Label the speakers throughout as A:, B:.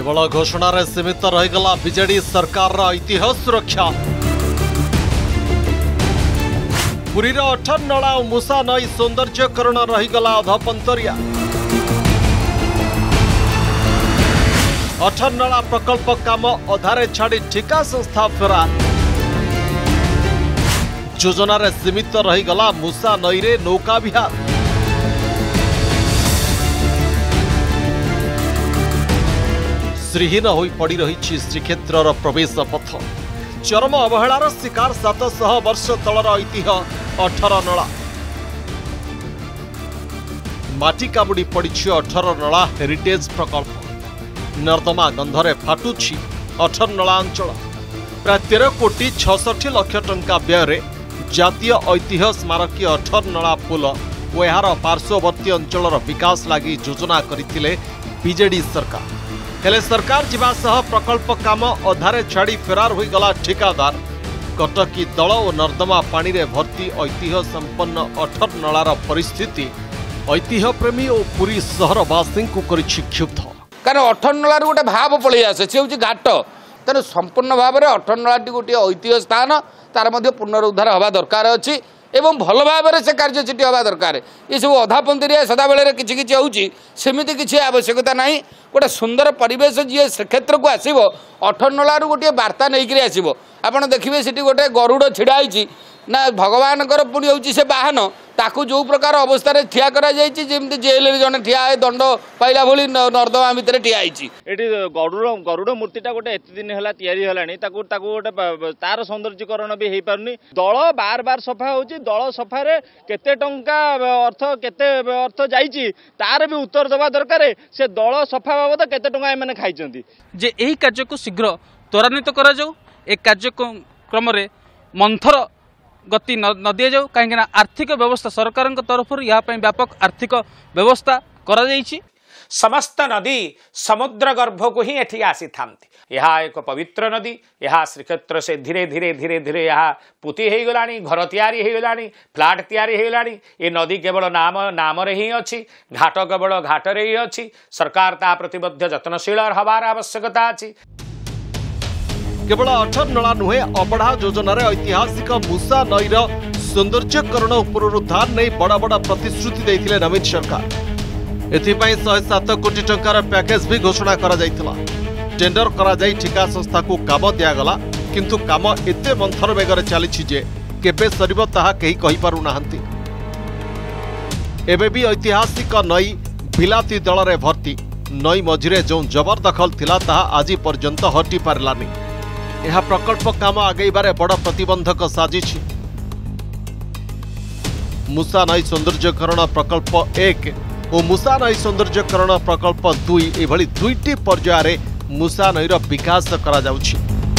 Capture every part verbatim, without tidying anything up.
A: केवल घोषणार सीमित रहीगला बीजेडी सरकार ऐतिह्य सुरक्षा। पुरीर अठर नला और मूसा नई सौंदर्यकरण रहीगला अधपंतरिया। अठर नला प्रकल्प काम अधारे छाड़ी ठिका संस्था फेरार। योजनार सीमित रहीगला मूसा नई रे नौका विहार। श्रीहीन होई पड़ी रही श्रीक्षेत्र प्रवेश पथ। चरम अवहेलार शिकार सात सौ वर्ष तलर ऐतिह्य अठर नला। माटी कामुड़ी पड़ी अठर नला हेरिटेज प्रकल्प। नर्दमा गंधरे फाटुछि अठर नला अंचल। प्राय तेरह कोटी छसठी लक्ष टंका व्यय जातीय ऐतिह्य स्मारकी अठर नला पुल और यार पार्श्ववर्ती अंचल विकास लगी योजना करथिले बीजेडी सरकार। हेले सरकार जीवा सह प्रकल्प काम अधारे छाड़ी फेरार हो गला ठिकादार। कटकी दल और नर्दमा पानी रे भर्ती ऐतिह्य संपन्न अठर नलार परिस्थिति ऐतिह्य प्रेमी और पुरी सहरवासी को करिछि क्षुब्ध।
B: कारण अठर नलार गोटे भाव पलि आसे से होछि घाट। तेणु संपूर्ण भाव में अठर नलाटी गोटे ऐतिह्य स्थान तार मध्य पुनरुद्धार हवा दरकार अछि एवं भल भाव में से कार्य चिठी हवा दरकार। ये सब अधापंतरिया सदा बेले किछि किछि होउछि सेमिति किछि आवश्यकता नाही। गोटे सुंदर परिवेश जी क्षेत्र को आसो अठर नलारू गोटे बार्ता नहीं आसो। आपड़ देखिए सीटी गोटे गरुड़ छिड़ाई ना भगवान पुणी हूँ से बाहन ताकू जो प्रकार अवस्था ठिया करमती जेल जन ठिया दंड पाइला भली नर्दमा भितर ठिया
C: ये गरुड़ गरुड़ मूर्तिटा गोटे एत दिन है गोटे तार सौंदर्यकरण भी हो पारनी। दल बार बार सफा हो दल सफारे केते टंका अर्थ केते अर्थ जाइए तार भी उत्तर देवा दरकार। से दल सफा बाबद केते टंका एमाने खाइछंती
D: जे एही कार्य को शीघ्र त्वरान्वित करा जाऊ। एक कार्यक्रम मंथर गति न दि जाऊ कहीं आर्थिक व्यवस्था सरकार तरफ यहाँ व्यापक आर्थिक व्यवस्था करा जाइछि।
E: समस्त नदी समुद्र गर्भ को ही एठी आसी थांती। यह एक पवित्र नदी। यह श्रीक्षेत्र से धीरे धीरे धीरे धीरे यहाँ पुती हो गलानी घर तैयारी हो गलानी फ्लाट तैयारी हो गलानी। ये नदी केवल नाम नाम रे ही अच्छी घाट केवल घाट रे ही अच्छी। सरकार ता प्रतिबद्ध जत्नशील हबार आवश्यकता अच्छी।
A: केवल अठर नला नुहे अबढ़ा योजन ऐतिहासिक मूसा नईर सौंदर्यकरण पुनरुद्धार नहीं बड़ बड़ प्रतिश्रुति देथिले नवीन सरकार। एथिपाई सौ सात कोटी टंकार पैकेज भी घोषणा करा जायतिला। टेंडर करा जाई ठिका संस्था को काम दियागला किंतु काम एते मंथर बेगर चलीछि जे केबे सरिब ताहा केही कहि पारु नाहंती। एबे भी ऐतिहासिक नई बिलाती दल रे भर्ती। नई मझिरे जो जबरदखल थिला ताहा आजि पर्यंत हटि पारलानी। यह प्रकल्प काम आगेबारे बड़ प्रतिबंधक साजिछि। मूसा नई सौंदर्यकरण प्रकल्प एक और मूसा नई सौंदर्यकरण प्रकल्प दुई एभली दुईटी पर्याय मूसा नईर विकास करा जाउछि।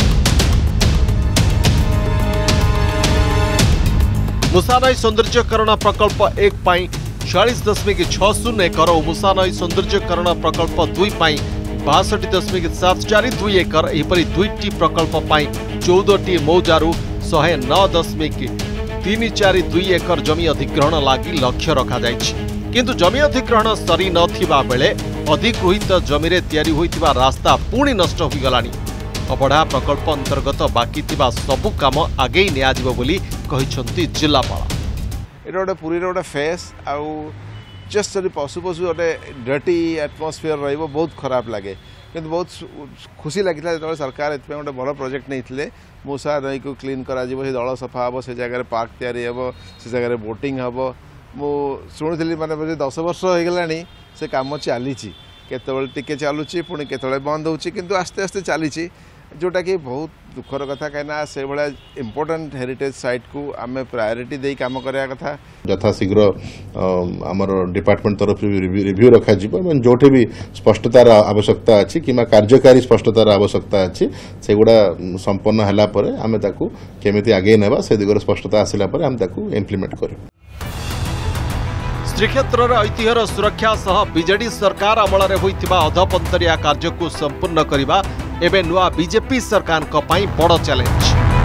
A: मूसा नई सौंदर्यकरण प्रकल्प एक पाई चालीस दशमिक छह शून्य एकर और मूसा नई सौंदर्यकरण प्रकल्प दुई पाई बासठ दशमिक सात चार दुई एकर एपरी दुईटी प्रकल्प पाई चौदह मौजारू शहे नौ दशमिक तीन चार दुई एकर जमी अधिग्रहण लगी लक्ष्य रखा जाइछि। किंतु जमी अधिग्रहण सरी नथिबा बेले अधिगृहित जमीरे तैयारी होइतिबा रास्ता पुणी नष्ट होई गलानी। अबढ़ा प्रकल्प अंतर्गत बाकी थिबा सबु काम आगे नियाजिबो बोली कहिसंती जिल्लापाल।
F: एटा गोटे पुरी गोटे फेस आउ जस्ट जब पशु पशु गोटे डर्टी एटमोस्फियर रहिबो बहुत खराब लगे। किंतु बहुत खुशी लगिला जो सरकार एथि गोटे बड़ प्रोजेक्ट नहीं मूसा नई को क्लीन करा जिवो से दल सफा हम से जगह पार्क तैयारी हम से जगह बोटिंग हम मु शुणुली माने दस वर्ष हो गलानी से काम चली केतबेले टिके चलुची पुणी केतबेले बंद होची किंतु आस्ते आस्ते चली जोटा कि बहुत दुखर कथा कहीं से भाया इम्पोर्टेंट हेरिटेज साइट को आम प्रायोरिटी दे काम करने कथा।
G: यथाशीघ्र आमर डिपार्टमेंट तरफ रिव्यू रखा जो भी स्पष्टतार आवश्यकता अच्छी कि कार्यकारी स्पष्टतार आवश्यकता अच्छी से गुड़ा संपन्न है आम केमी आगे ना से दिगरे स्पष्टता आसला आम इम्प्लीमेंट कर।
A: श्रीक्षेत्र ऐतिह्यर सुरक्षा सह बीजेडी सरकार अमल होइतिबा अधपंतरिया कार्य को संपूर्ण करने एवं नुआ बीजेपी सरकार बड़ challenge.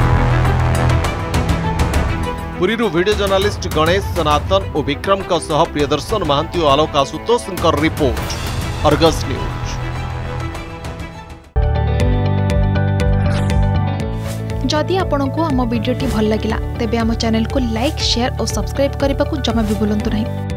A: Puri video journalist Ganesh Sanatan और विक्रम प्रियदर्शन महांती और Alok Ashutosh report Argus news.
H: जदि आपंक आम भिडी भल लगा तेब आम चैनल को लाइक शेयर और सब्सक्राइब करने को जमा भी भूलु नहीं।